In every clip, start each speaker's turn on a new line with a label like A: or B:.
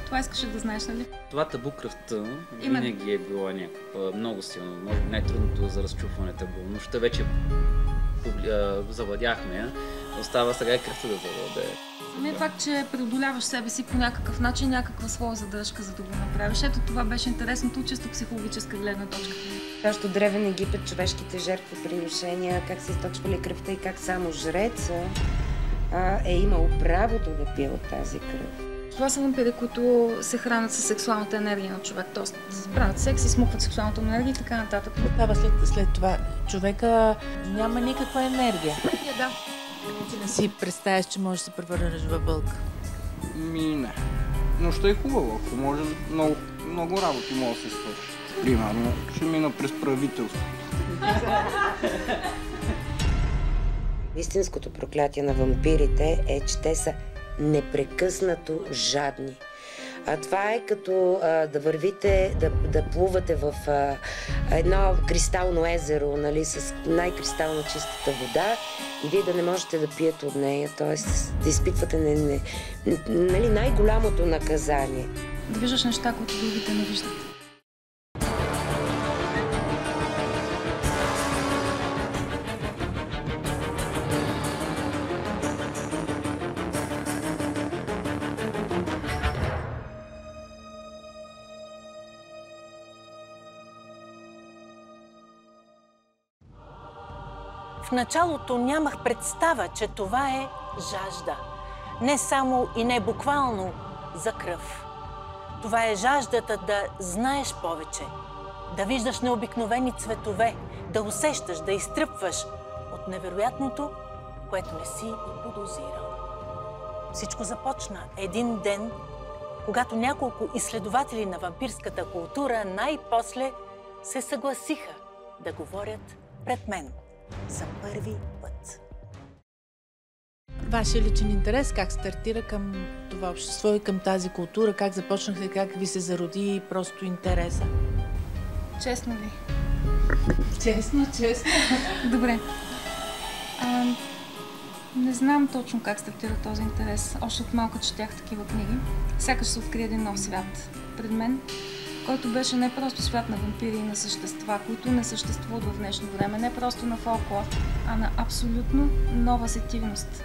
A: Това искаше да знаеш, нали?
B: Това табу кръвта винаги е било някаква много силно. Може би най-трудното за разчупване табу, но ще вече завладяхме я. Остава сега и кръвта да завладее.
A: Самият факт, че преодоляваш себе си по някакъв начин, някаква своя задръжка, за да го направиш. Ето това беше интересното, чисто психологическа гледна точка.
C: Както от древен Египет, човешките жертвоприношения, как са източвали кръвта и как само жреца е имал правото да пие от тази кръв.
A: Това са вампири, които се хранят със сексуалната енергия на човек. Тоест, правят секс и смукват сексуалната енергия и така нататък.
D: Става след това. Човека няма никаква енергия.
A: Да.
D: Че не си представяш, че можеш да се превърнеш в вълк.
E: Не. Но ще е хубаво, ако може много работи може да се свърши. Примерно, ще мина през правителство.
C: Истинското проклятие на вампирите е, че те са непрекъснато жадни. Това е като да вървите, да плувате в едно кристално езеро, нали, с най-кристално чистата вода и вие да не можете да пиете от нея, т.е. да изпитвате нали, най-голямото наказание.
A: Да виждаш неща, които другите не виждат.
F: В началото нямах представа, че това е жажда. Не само и не буквално за кръв. Това е жаждата да знаеш повече, да виждаш необикновени цветове, да усещаш, да изтръпваш от невероятното, което не си и подозирал. Всичко започна един ден, когато няколко изследователи на вампирската култура най-после се съгласиха да говорят пред мен. За първи път.
D: Вашия личен интерес как стартира към това общество и към тази култура? Как започнахте, как ви се зароди просто интереса?
A: Честно ли?
D: Честно.
A: Добре. Не знам точно как стартира този интерес. Още от малко четях такива книги. Сякаш се откри един нов свят пред мен, който беше не просто свят на вампири и на същества, които не съществуват в днешно време, не просто на фолклор, а на абсолютно нова сетивност.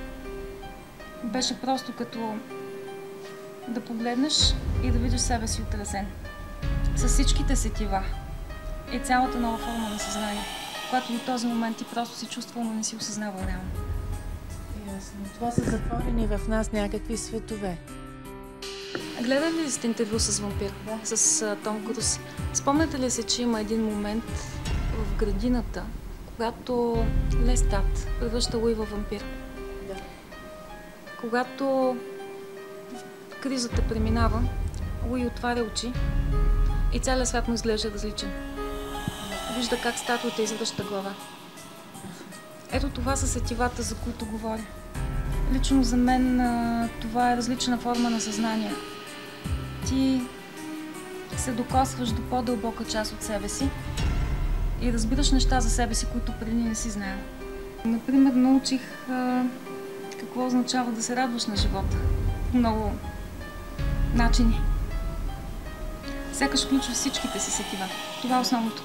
A: Беше просто като да погледнеш и да видиш себе си отразен. С всичките сетива и цялата нова форма на съзнание, която до този момент ти просто си чувствал, но не си осъзнавал реално.
D: Ясно. Това са затворени в нас някакви светове.
A: Гледали ли сте интервю с вампир? Да. С Том Круз? Спомняте ли се, че има един момент в градината, когато Лестат превръща Луи във вампир?
D: Да.
A: Когато кризата преминава, Луи отваря очи и целият свят му изглежда различен. Вижда как статуята извръща глава. Ето това са сетивата, за които говоря. Лично за мен това е различна форма на съзнание. Ти се докосваш до по-дълбока част от себе си и разбираш неща за себе си, които преди не си знаел. Например, научих какво означава да се радваш на живота. Много начини. Сякаш включва всичките си сетива. Това е основното.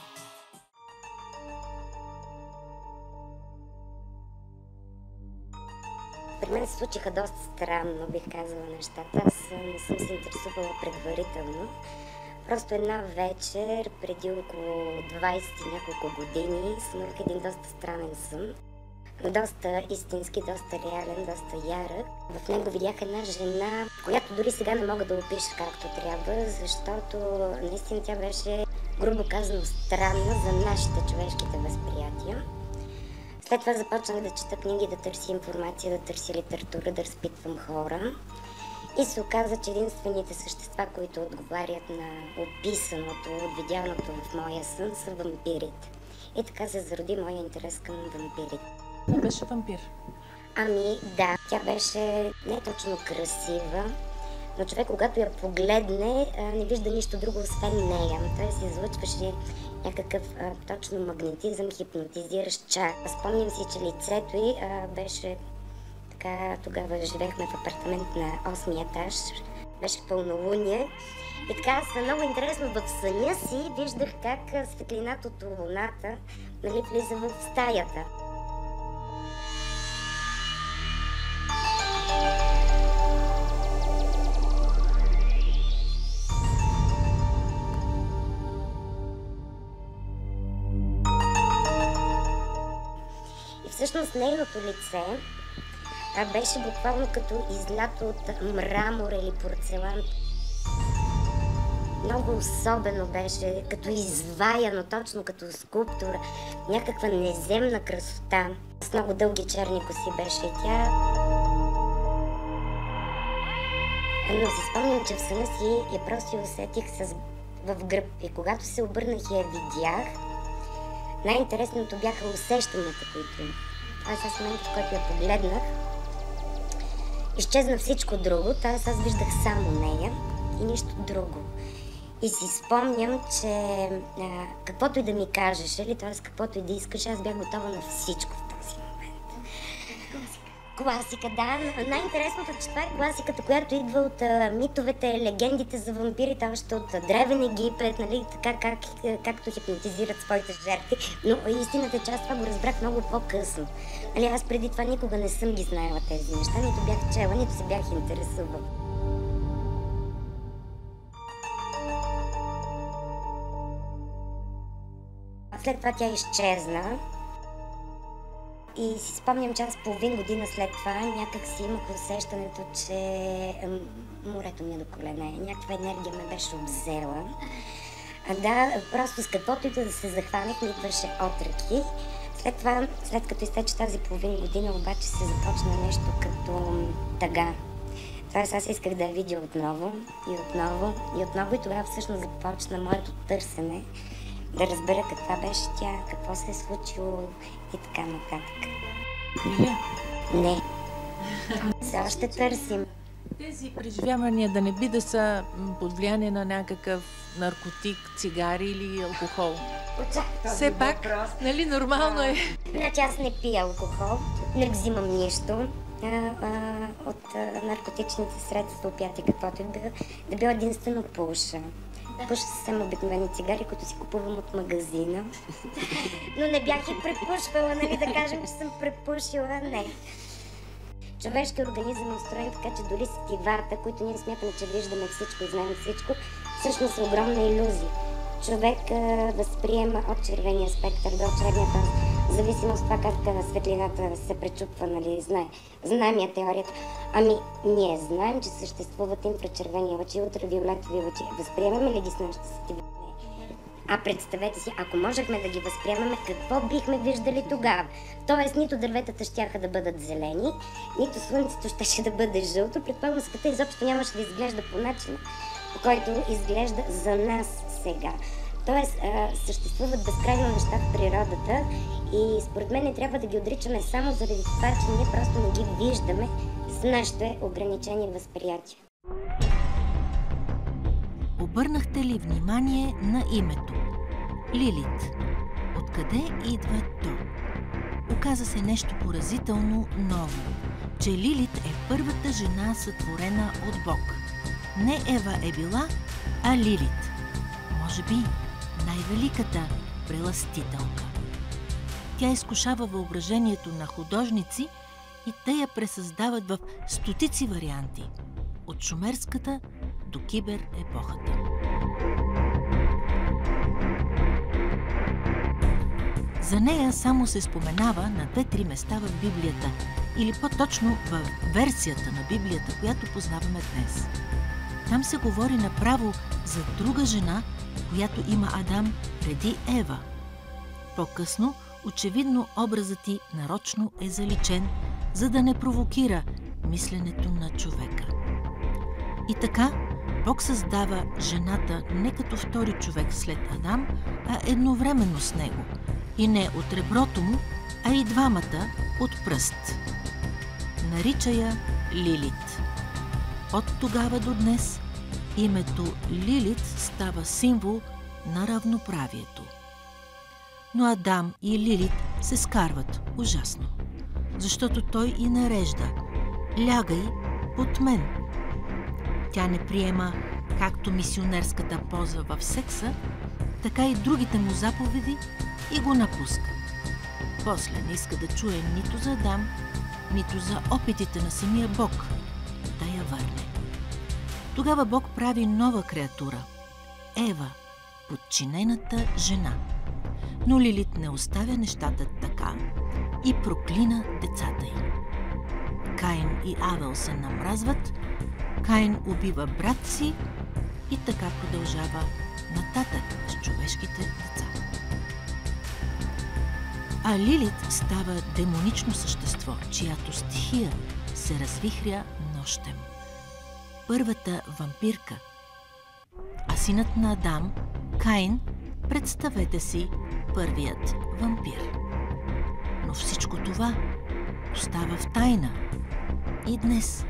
G: При мен се случиха доста странно, бих казала, нещата. Аз не съм се интересувала предварително. Просто една вечер, преди около 20 няколко години, снимах един доста странен сън. Доста истински, доста реален, доста ярък. В него видях една жена, която дори сега не мога да опиша както трябва, защото наистина тя беше, грубо казано, странна за нашите човешките възприятия. След това започнах да чета книги, да търся информация, да търся литература, да разпитвам хора. И се оказа, че единствените същества, които отговарят на описаното, видяното в моя сън, са вампирите. И така се зароди моя интерес към вампирите.
D: Тя беше вампир?
G: Ами да, тя беше не точно красива, но човек, когато я погледне, не вижда нищо друго освен нея. Той се излъчваше някакъв точно магнетизъм, хипнотизиращ чар. Спомням си, че лицето й беше така, тогава живеехме в апартамент на 8-ми етаж. беше пълнолуние. И така, много интересно, в съня си виждах как светлината от луната, нали, влиза в стаята. И всъщност нейното лице беше буквално като излято от мрамор или порцелан. Много особено беше, като изваяно, точно като скулптура, някаква неземна красота. С много дълги черни коси беше и тя. Но си спомням, че в съня си я просто усетих в гръб. И когато се обърнах и я видях, най-интересното бяха усещанията, които имах. Това е с момента, в който я погледнах. Изчезна всичко друго, т.е. аз виждах само нея и нищо друго. И си спомням, че каквото и да ми кажеш, т.е. каквото и да искаш, аз бях готова на всичко в този момент. Класика, да. Най-интересното е, че това е класиката, която идва от митовете, легендите за вампирите, още от древен Египет, нали, така както хипнотизират своите жертви. Но истината е, че аз това го разбрах много по-късно. Нали, аз преди това никога не съм ги знаела тези неща, нито бях чела, нито се бях интересувала. След това тя изчезна. И си спомням, че аз половин година след това някак си имах усещането, че морето ми е до колене. Някаква енергия ме беше обзела. Да, просто с каквото и да се захванах, ми идваше отръки. След това, след като изтече тази половин година, обаче се започна нещо като тъга. Тоест аз исках да я видя отново и отново и отново и тогава всъщност започна моето търсене. Да разбера каква беше тя, какво се е случило и така нататък. Не. Все още търсим.
D: Тези преживявания да не би да са под влияние на някакъв наркотик, цигари или алкохол? Все пак, нали, нормално е.
G: Значи аз не пия алкохол, не взимам нищо от наркотичните средства, опияти, каквото е било. Да била единствено пуша. Пуша съвсем обикновени цигари, които си купувам от магазина. Но не бях и препушвала, нали, да кажем, че съм препушила. Не. Човешкият организъм е устроен така, че дори сетивата, които ние смятаме, че виждаме всичко и знаем всичко, всъщност е огромна илюзия. Човек възприема от червения спектър до черния, в зависимост от това как светлината се пречупва, нали, знаем я теорията. Ами, ние знаем, че съществуват инфрачервени лъчи, ултравиолетови лъчи. Възприемаме ли ги с нашата сетива? А представете си, ако можехме да ги възприемаме, какво бихме виждали тогава? Тоест, нито дърветата щяха да бъдат зелени, нито слънцето щеше да бъде жълто. Предполагам, света изобщо нямаше да изглежда по начина, по който изглежда за нас сега. Тоест, съществуват безкрайно неща в природата и според мен не трябва да ги отричаме само заради това, че ние просто не ги виждаме с нашите ограничени възприятия.
H: Обърнахте ли внимание на името? Лилит. Откъде идва то? Оказа се нещо поразително ново, че Лилит е първата жена, сътворена от Бог. Не Ева е била, а Лилит. Може би най-великата прелъстителка. Тя изкушава въображението на художници и те я пресъздават в стотици варианти. От шумерската до киберепохата. За нея само се споменава на 2-3 места в Библията, или по-точно в версията на Библията, която познаваме днес. Там се говори направо за друга жена, която има Адам преди Ева. По-късно, очевидно, образът ти нарочно е заличен, за да не провокира мисленето на човека. И така, Бог създава жената не като втори човек след Адам, а едновременно с него. И не от реброто му, а и двамата от пръст. Нарича я Лилит. От тогава до днес името Лилит става символ на равноправието. Но Адам и Лилит се скарват ужасно, защото той и нарежда: лягай под мен. Тя не приема както мисионерската поза в секса, така и другите му заповеди и го напуска. После не иска да чуе нито за Адам, нито за опитите на самия Бог да я върне. Тогава Бог прави нова креатура – Ева, подчинената жена. Но Лилит не оставя нещата така и проклина децата й. Каин и Авел се намразват, Каин убива брат си и така продължава нататък с човешките деца. А Лилит става демонично същество, чиято стихия се развихря нощем. Първата вампирка. А синът на Адам, Каин, представете си, първият вампир. Но всичко това остава в тайна. И днес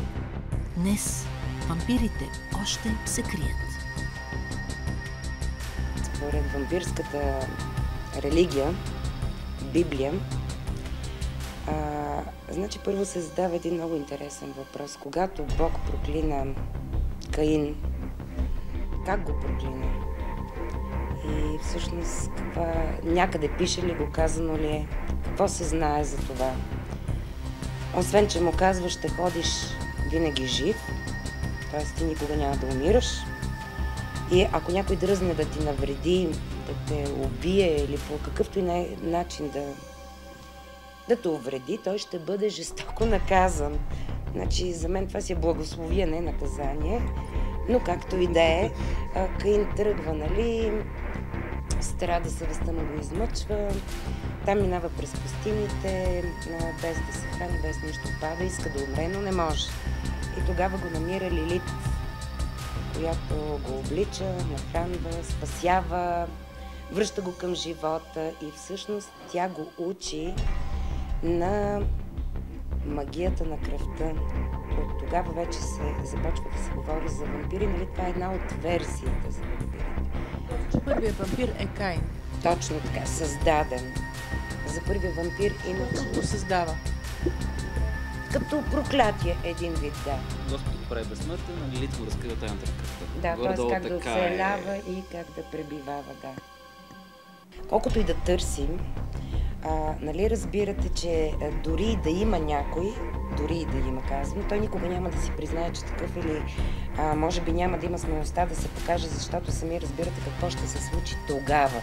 H: вампирите още се крият.
C: Според вампирската религия, Библия, значи първо се задава един много интересен въпрос. Когато Бог проклина Каин, как го проклина? И всъщност някъде пише ли го, казано ли е? Какво се знае за това? Освен, че му казва, ще ходиш винаги жив, т.е. ти никога няма да умираш. И ако някой дръзне да ти навреди, да те убие или по какъвто и начин да те увреди, той ще бъде жестоко наказан. Значи за мен това си е благословие, не наказание. Но както и да е, Каин тръгва, нали, страда, съвестта му го измъчва, там минава през пустините, без да се храни, без нищо пада, иска да умре, но не може. И тогава го намира Лилит, която го облича, нахранва, спасява, връща го към живота и всъщност тя го учи на магията на кръвта. От тогава вече се започва да се говори за вампири, нали? Това е една от версиите за вампирите.
D: Първият вампир е Каин.
C: Точно така, създаден. За първия вампир има...
D: Го създава.
C: Като проклятие един вид, да.
B: Господ го прави безсмъртен, а Лилит му разкрива тайната на кръвта.
C: Да, т.е. как да оцелява и как да пребивава, да. Колкото и да търсим, нали разбирате, че дори да има някой, дори и да има казвам, той никога няма да си признае, че такъв или може би няма да има смелостта да се покаже, защото сами разбирате какво ще се случи тогава.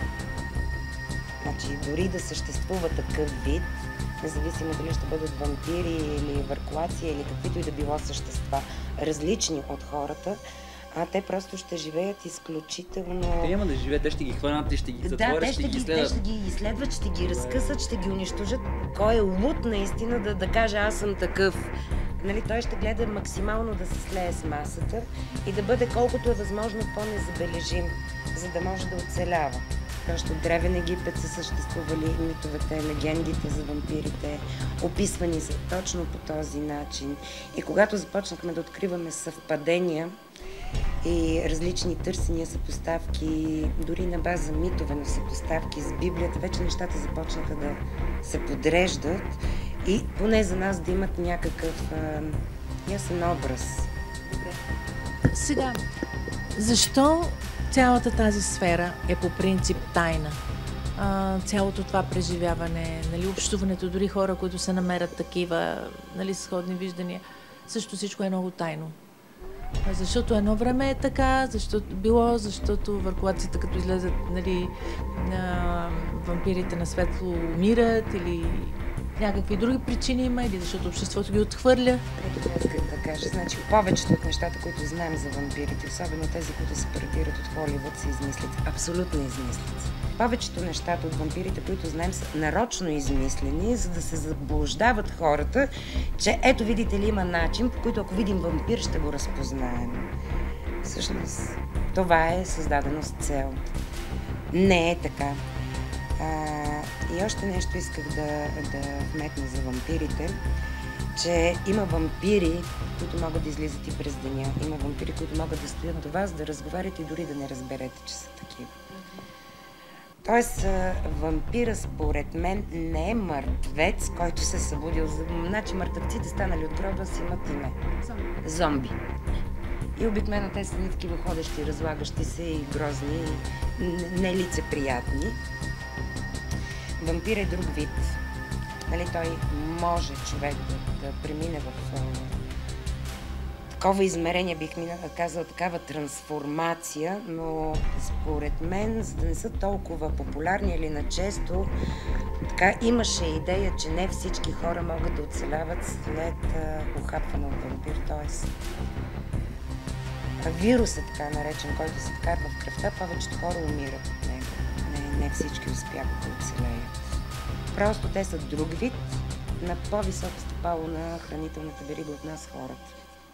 C: Значи дори да съществува такъв вид, независимо дали ще бъдат вампири или върклаци или каквито и да било същества, различни от хората, те просто ще живеят изключително...
B: Те няма да живеят, те ще ги хванат и ще ги затворят, ще ги изследват.
C: Те ще ги изследват, ще ги разкъсат, ще ги унищожат. Кой е луд наистина да каже аз съм такъв? Нали, той ще гледа максимално да се слее с масата и да бъде колкото е възможно по-незабележим, за да може да оцелява. Още от древен Египет са съществували митовете, легендите за вампирите, описвани са точно по този начин. И когато започнахме да откриваме съвпадения и различни търсения, съпоставки, дори на база митове на съпоставки с Библията, вече нещата започнаха да се подреждат и поне за нас да имат някакъв ясен образ.
D: Добре. Сега, защо цялата тази сфера е по принцип тайна? Цялото това преживяване, нали, общуването, дори хора, които се намерят такива, нали, сходни виждания, също всичко е много тайно. Защото едно време е така, защото върклаците, като излезат, нали, вампирите на светло умират или някакви други причини има, или защото обществото ги отхвърля.
C: Ето това искам да кажа. Значи, повечето от нещата, които знаем за вампирите, особено тези, които се пародират от Холивуд, са измислици. Абсолютно измислици. Повечето нещата от вампирите, които знаем, са нарочно измислени, за да се заблуждават хората, че ето видите ли има начин, по който ако видим вампир, ще го разпознаем. Всъщност, това е създадено с цел. Не е така. И още нещо исках да вметна за вампирите, че има вампири, които могат да излизат и през деня. Има вампири, които могат да стоят до вас, да разговарят и дори да не разберете, че са такива. Тоест, вампира според мен не е мъртвец, който се е събудил. Значи мъртвците станали от гроба си имат име. Зомби. И обикновено те са такива ходещи, разлагащи се и грозни, нелицеприятни. Вампир е друг вид. Нали, той може човек да премине в такова измерение, бих казала, такава трансформация, но според мен, за да не са толкова популярни или начесто, така имаше идея, че не всички хора могат да оцеляват след ухапване от вампир, т.е. вирусът, така наречен, който се вкарва в кръвта, повечето хора умират от него. Не всички успяват да оцелеят. Просто те са друг вид, на по-високо стъпало на хранителната верига от нас хората.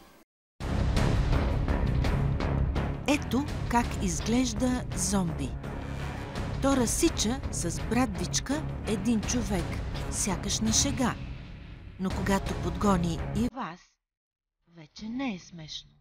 H: Ето как изглежда зомби. То разсича с брадвичка един човек, сякаш на шега. Но когато подгони и вас, вече не е смешно.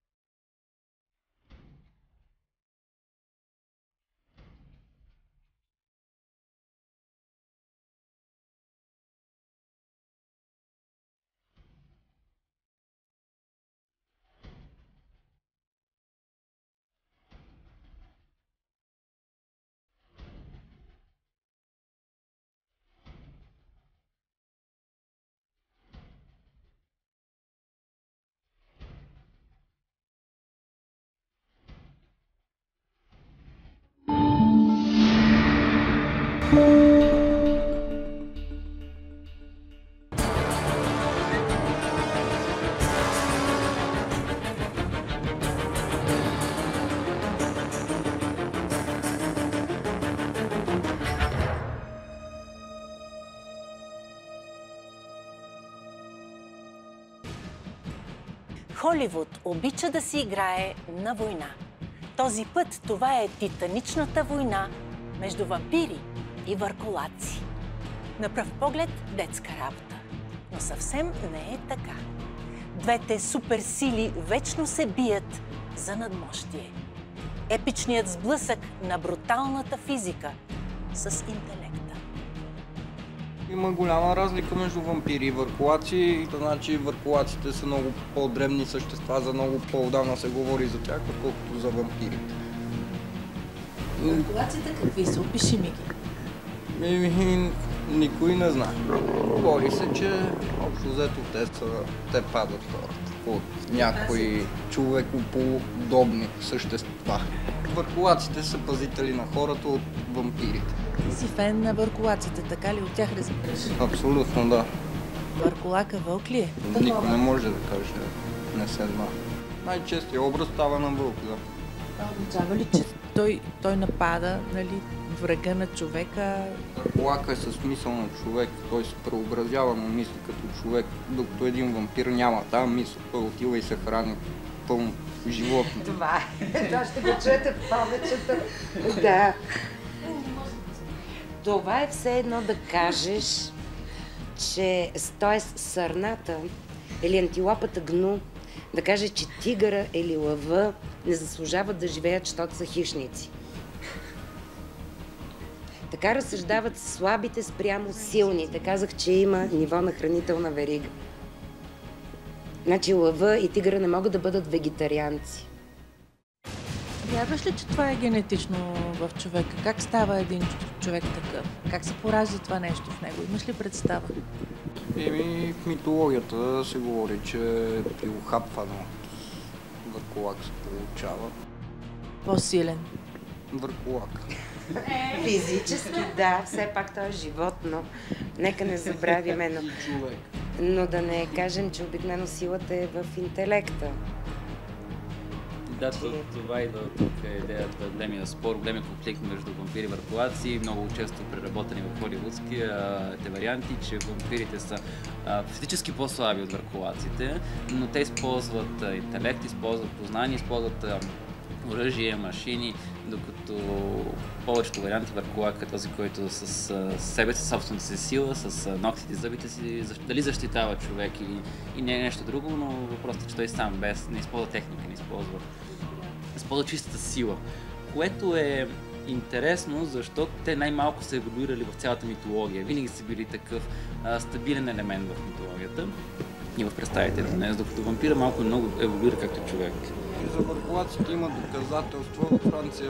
F: Холивуд обича да си играе на война. Този път това е титаничната война между вампири и върколаци. На пръв поглед детска работа, но съвсем не е така. Двете суперсили вечно се бият за надмощие. Епичният сблъсък на бруталната физика с интелекта.
E: Има голяма разлика между вампири и върколаци. Значи върколаците са много по-древни същества, за много по-отдавна се говори за тях, отколкото за вампирите.
D: Върколаците какви са? Опиши ми ги.
E: Никой не знае. Говори се, че общо взето те падат хората от някои човекоподобни същества. Върколаците са пазители на хората от вампирите.
D: Ти си фен на върколаците, така ли? От тях разбираш?
E: Абсолютно, да.
D: Върколака вълк ли е?
E: Никой не може да каже, не се знае. Най-честият образ става на вълк, да.
D: Означава ли, че той напада, нали, врага на човека?
E: Върколака е със смисъл на човек, той се преобразява на мисли като човек, докато един вампир няма тази мисъл, той отива и се храни пълно животно.
C: Това е. Това ще го чуете повечето. Да. Това е все едно да кажеш, че т.е. сърната или антилопата гну, да каже, че тигъра или лъва не заслужават да живеят, защото са хищници. Така разсъждават слабите спрямо силните. Казах, че има ниво на хранителна верига. Значи лъва и тигъра не могат да бъдат вегетарианци.
D: Вярваш ли, че това е генетично в човека? Как става един човек такъв? Как се поражда това нещо в него? Имаш ли представа?
E: В митологията се говори, че при ухапване от върколак се получава.
D: По-силен.
E: Върколак.
C: Физически, да, все пак това е животно. Нека не забравяме, но да не кажем, че обикновено силата е в интелекта.
B: Да, това идва тук е идеята, големия спор, големия конфликт между вампири и върколаци, много често преработени в холивудските варианти, че вампирите са физически по-слаби от върколаците, но те използват интелект, използват познание, използват оръжие, машини, докато повечето варианти върколак е този, който с себе си, собствената си сила, с ногтите и зъбите си, дали защитава човек и не е нещо друго, но въпросът е, че той сам не използва техника, не използва чистата сила, което е интересно, защото те най-малко са еволюирали в цялата митология. Винаги са били такъв стабилен елемент в митологията. и в представите днес, докато вампира малко много еволюира както човек.
E: За върхолаците има доказателства. Във Франция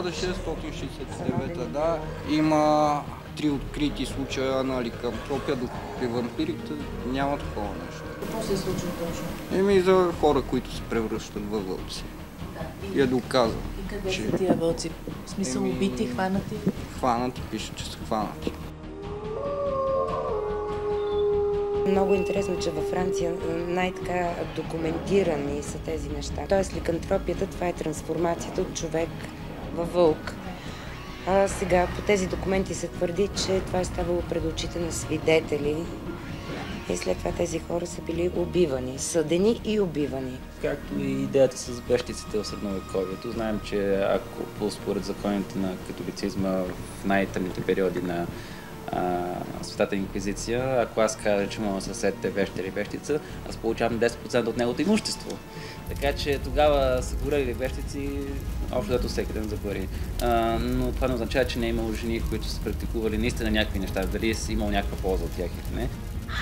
E: 1669 да, има 3 открити случая на ликантропия, докато при вампирите няма такова нещо.
D: Какво се е случило точно?
E: Еми за хора, които се превръщат във вълци. И е доказано.
D: И къде са тия вълци? В смисъл убити, хванати?
E: Хванати, пише, че са хванати.
C: Много интересно, че във Франция най-така документирани са тези неща. Тоест ликантропията, това е трансформацията от човек във вълк. А сега по тези документи се твърди, че това е ставало пред очите на свидетели и след това тези хора са били убивани, съдени и убивани.
B: Както и идеята с вещиците в средновековието. Знаем, че ако според законите на католицизма в най-тъмните периоди на Светата инквизиция, ако аз кажа, че моят съсед е вещ или вещица, аз получавам 10% от неговото имущество. Така че тогава са горели вещици, общо дето всеки ден за пари. Но това не означава, че не е имало жени, които са практикували наистина някакви неща, дали е имал някаква полза от тях или не.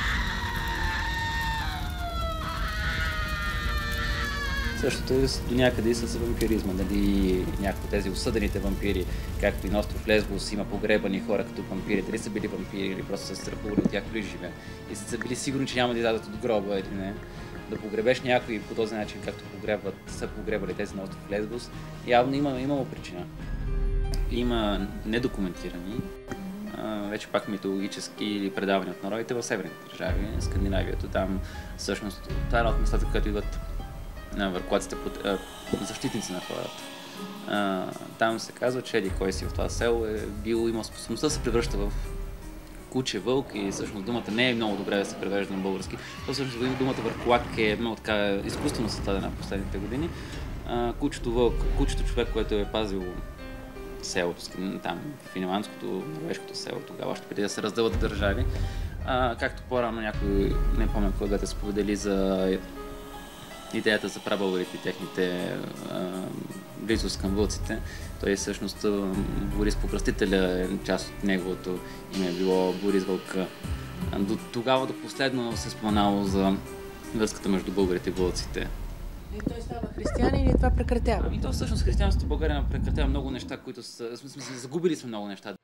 B: Същото е до някъде и с вампиризма, дали някои тези осъдените вампири, както и на остров Лесбос има погребани хора като вампири, дали са били вампири или просто са страхували от тях дори живе и са били сигурни, че няма да излязат от гроба или не. Да погребеш някой по този начин, както са погребали тези на остров Лесбос, явно имало причина. Има недокументирани, вече пак митологически или предавани от народите в северните държави, Скандинавието. Там всъщност това е една от местата, където идват на върхолаците защитници на хората. Там се казва, че еди кой си в това село имал способността да се превръща в куче, вълк и всъщност думата не е много добре да се превежда на български. То всъщност думата върхолак е много така изкуствено създадена в последните години. Кучето вълк, кучето човек, който е пазил селото, там финландското, норвежкото село, тогава още преди да се раздълват държави. Както по-рано някой, не помня кога да се споведели за идеята за прабългарите и техните близост към вълците. Той всъщност Борис Покръстителя, част от неговото име е било Борис Вълка. До тогава до последно се споменало за връзката между българите и вълците.
D: И той става християнин и това прекратява?
B: И то всъщност християнството в България прекратява много неща, които са... В смисъл, загубили сме много неща.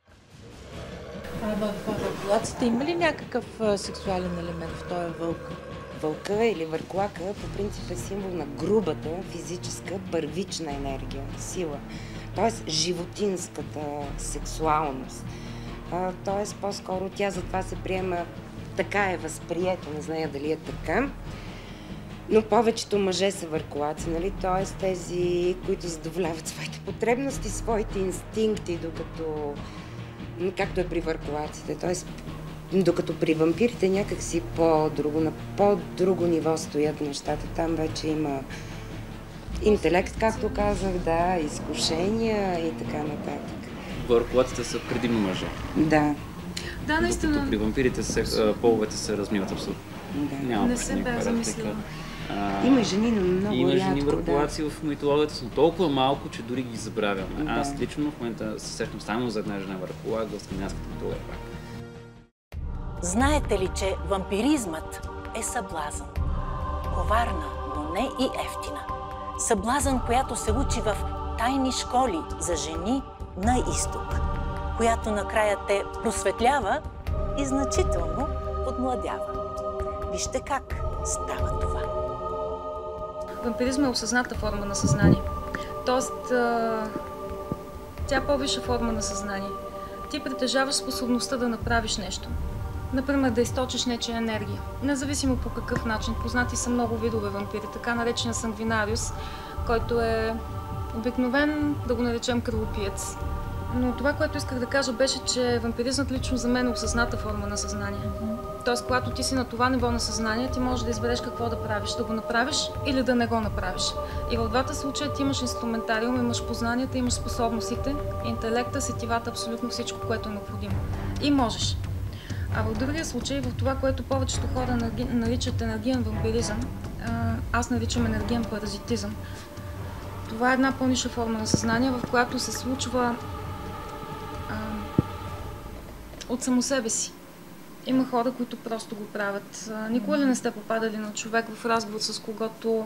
D: Върхолаците има ли някакъв сексуален елемент в този вълк?
C: Вълка или върклака по принцип е символ на грубата, физическа, първична енергия, сила. Тоест животинската сексуалност. Тоест по-скоро тя затова се приема, така е възприето, не зная дали е така. Но повечето мъже са върколаци, нали? Тоест тези, които задоволяват своите потребности, своите инстинкти, както е при върколаците. Тоест, докато при вампирите някакси на по-друго ниво стоят нещата. Там вече има интелект, както казах, да, изкушения и така нататък.
B: Върхолаците са предимно мъже.
C: Да.
A: Да, наистина.
B: Докато при вампирите половете се размиват абсолютно.
A: Да. Не се бях замислила.
C: Има жени, но много
B: има
C: рядко.
B: Има жени върхолаци в митологията, но толкова малко, че дори ги забравяме. Да. Аз лично в момента се сещам само за една жена върхолак в скандинавската митология.
F: Знаете ли, че вампиризмът е съблазън? Коварна, но не и ефтина. Съблазън, която се учи в тайни школи за жени на изток, която накрая те просветлява и значително подмладява. Вижте как става това.
A: Вампиризма е осъзната форма на съзнание. Тоест, тя е по-висша форма на съзнание. Ти притежаваш способността да направиш нещо. Например, да източиш нечия енергия. Независимо по какъв начин. Познати са много видове вампири. Така наречен сангвинариус, който е обикновен, да го наречем кръвопиец. Но това, което исках да кажа, беше, че вампиризмът лично за мен е осъзната форма на съзнание. Тоест, когато ти си на това ниво на съзнание, ти можеш да избереш какво да правиш. Да го направиш или да не го направиш. И в двата случая ти имаш инструментариум, имаш познанията, имаш способностите, интелекта, сетивата, абсолютно всичко, което е необходимо. И можеш. А в другия случай, в това, което повечето хора наричат енергиен вампиризъм, аз наричам енергиен паразитизъм. Това е една по-ниша форма на съзнание, в която се случва от само себе си. Има хора, които просто го правят. Никога ли не сте попадали на човек в разговор, с когото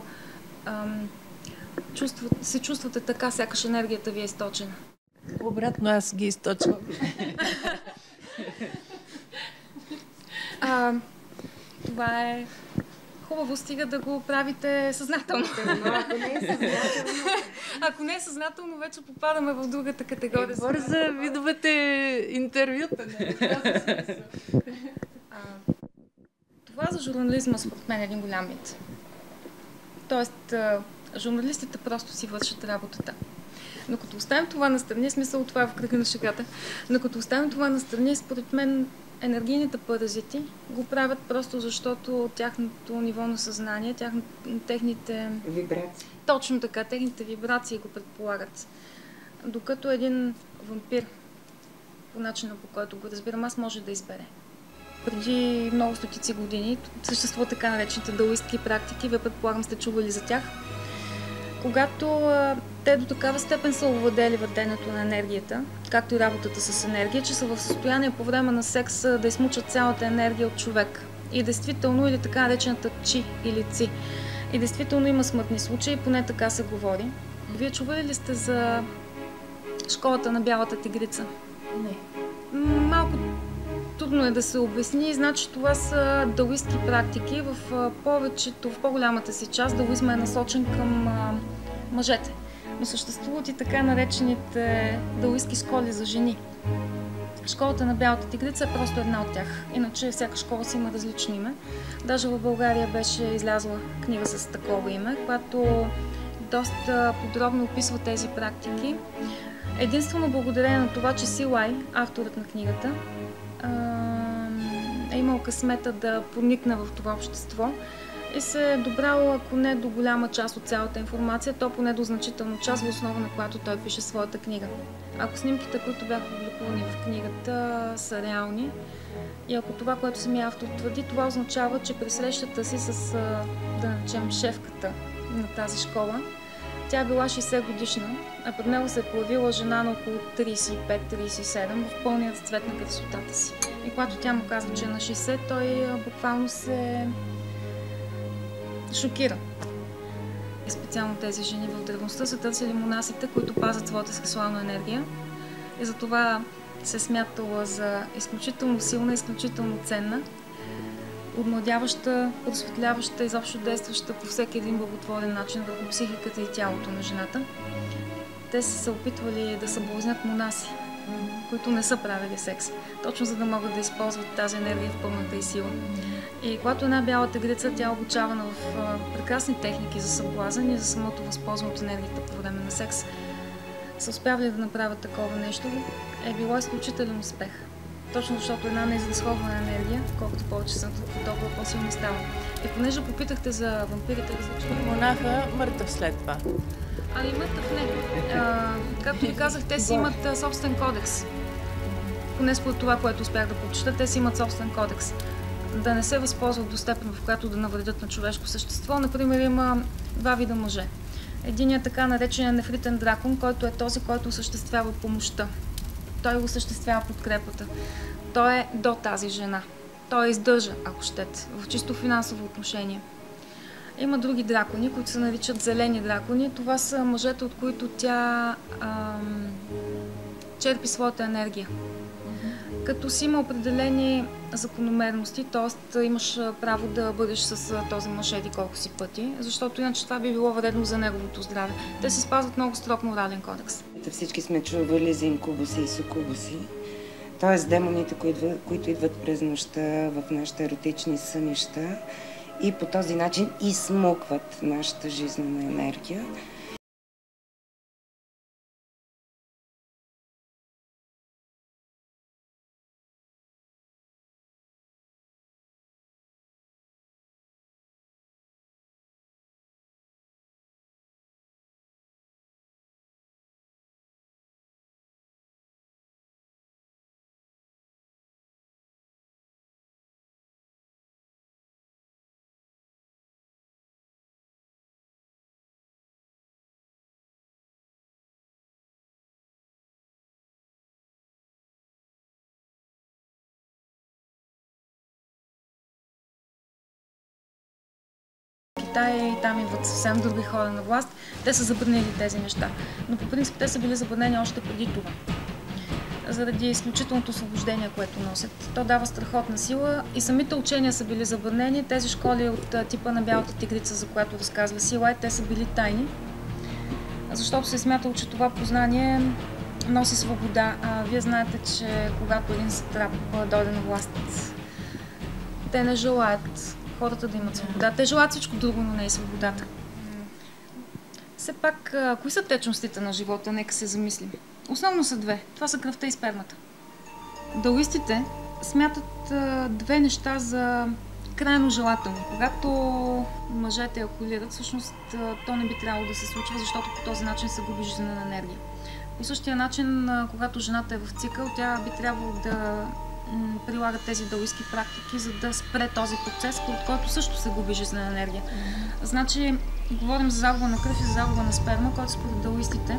A: се чувствате така, сякаш енергията ви е източена?
D: Обратно, аз ги източвам.
A: Това е хубаво, стига да го правите съзнателно. Ако не е съзнателно, вече попадаме в другата категория.
D: Говоря за видовете интервюта.
A: Това за журнализма, според мен, е един голям мит. Тоест, журналистите просто си вършат работата. Но като оставим това настрани, смисъл това е в кръга на шегата, но като оставим това настрани, според мен енергийните паразити го правят просто защото тяхното ниво на съзнание, техните...
C: Вибрации.
A: Точно така, техните вибрации го предполагат. Докато един вампир, по начина по който го разбирам, аз може да избере. Преди много стотици години съществуват така наречените даоистки практики, вие предполагам сте чували за тях. Когато те до такава степен са овладели владението на енергията, както и работата с енергия, че са в състояние по време на секс да измучат цялата енергия от човек. И действително, или така наречената чи или ци. И действително има смъртни случаи, поне така се говори. Вие чували ли сте за школата на бялата тигрица?
D: Не.
A: Малко трудно е да се обясни. Значи това са даоистки практики. В по-голямата си част даоизма е насочен към мъжете. Но съществуват и така наречените даоистки школи за жени. Школата на бялата тигрица е просто една от тях. Иначе всяка школа си има различно име. Даже в България беше излязла книга с такова име, която доста подробно описва тези практики. Единствено благодарение на това, че Силай, авторът на книгата, е имал късмета да проникне в това общество и се е добрал, ако не до голяма част от цялата информация, то поне до значителна част, в основа на която той пише своята книга. Ако снимките, които бяха публикувани в книгата, са реални и ако това, което самия автор твърди, това означава, че при срещата си с, да наречем, шефката на тази школа, тя е била 60 годишна, а пред него се е появила жена на около 35-37 в пълният цвет на красотата си. И когато тя му казва, че е на 60, той буквално се шокира. И специално тези жени в древността са търсили монасите, които пазят своята сексуална енергия. И затова се е смятала за изключително силна, изключително ценна, отмладяваща, просветляваща, изобщо действаща по всеки един благотворен начин върху психиката и тялото на жената. Те са се опитвали да съблазнят монаси, които не са правили секс, точно за да могат да използват тази енергия в пълната й сила. И когато една бяла тигрица, тя е обучавана в прекрасни техники за съблазън и за самото възползване от енергията по време на секс, са успявали да направят такова нещо, е било изключителен успех. Точно защото една неизразходвана енергия, колкото повече съм толкова по-силно става. И понеже попитахте за вампирите, различно.
D: Монаха мъртъв след това.
A: Ами мъртъв не. Както ви казах, те си имат собствен кодекс. Поне според това, което успях да прочета, те си имат собствен кодекс. Да не се възползват до степен, в която да навредят на човешко същество. Например, има два вида мъже. Единият така наречен нефритен дракон, който е този, който осъществява помощта. Той осъществява подкрепата. Той е до тази жена. Той издържа, ако щете, в чисто финансово отношение. Има други дракони, които се наричат зелени дракони. Това са мъжете, от които тя черпи своята енергия. Като си има определени закономерности, т.е. имаш право да бъдеш с този мъж еди колко си пъти, защото иначе това би било вредно за неговото здраве. Те се спазват много строг морален кодекс.
C: Всички сме чували за инкубуси и сукубуси, т.е. демоните, които идват през нощта в нашите еротични сънища и по този начин изсмукват нашата жизнена енергия.
A: Китай и там идват съвсем други хора на власт, те са забранили тези неща. Но по принцип те са били забранени още преди това. Заради изключителното освобождение, което носят. То дава страхотна сила и самите учения са били забранени. Тези школи от типа на Бялата тигрица, за която разказва Силай, те са били тайни, защото се е смятало, че това познание носи свобода. Вие знаете, че когато един сатрап дойде на власт, те не желаят хората да имат свобода. Те желаят всичко друго, но не и свободата. Все пак, кои са течностите на живота? Нека се замислим. Основно са две. Това са кръвта и спермата. Даоистите смятат две неща за крайно желателни. Когато мъжете акулират, всъщност то не би трябвало да се случва, защото по този начин се губи жизнена енергия. По същия начин, когато жената е в цикъл, тя би трябвало да прилага тези даоистки практики, за да спре този процес, от който също се губи жизнена енергия. Значи, говорим за загуба на кръв и за загуба на сперма, който според даоистите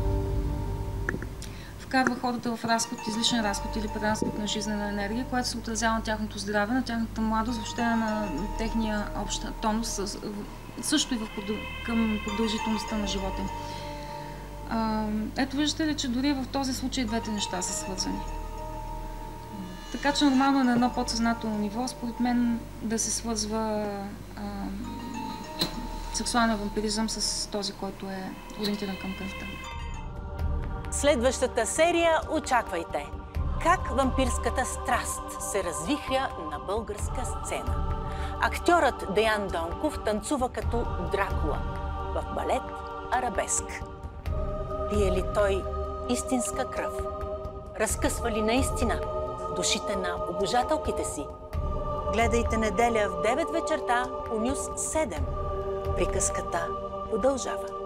A: вкарва хората в разход, излишен разход или преразход на жизнена енергия, което се отразява на тяхното здраве, на тяхната младост, въобще на техния общ тонус, също и към продължителността на живота им. Ето виждате ли, че дори в този случай двете неща са свързани. Така че нормално е на едно подсъзнателно ниво, според мен, да се свързва сексуален вампиризъм с този, който е ориентиран към кръвта.
F: Следващата серия очаквайте. Как вампирската страст се развихря на българска сцена. Актьорът Деян Донков танцува като Дракула в балет Арабеск. Пие ли той истинска кръв? Разкъсва ли наистина душите на обожателките си? Гледайте неделя в 9 вечерта по Нюс 7. Приказката продължава.